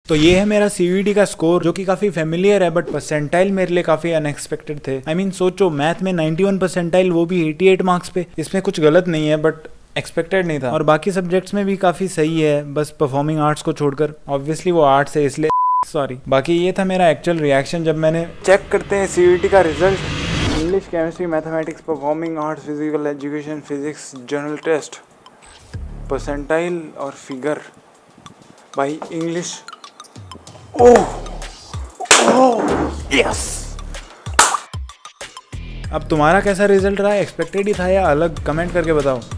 तो ये है मेरा सीयूईटी का स्कोर, जो कि काफी फेमिलियर है, बट परसेंटाइल मेरे लिए काफी अनएक्सपेक्टेड थे। आई मीन सोचो, मैथ में 91 परसेंटाइल, वो भी 88 मार्क्स पे। इसमें कुछ गलत नहीं है, बट एक्सपेक्टेड नहीं था। और बाकी सब्जेक्ट्स में भी काफी सही है, बस परफॉर्मिंग आर्ट्स को छोड़कर। ऑब्वियसली वो आर्ट्स है इसलिए सॉरी। बाकी ये था मेरा एक्चुअल रिएक्शन जब मैंने चेक करते हैं सीयूईटी का result. English, chemistry, mathematics, performing arts, physical education, physics, general test, percentile और फिगर। भाई इंग्लिश, ओह यस। अब तुम्हारा कैसा रिजल्ट रहा? एक्सपेक्टेड ही था या अलग? कमेंट करके बताओ।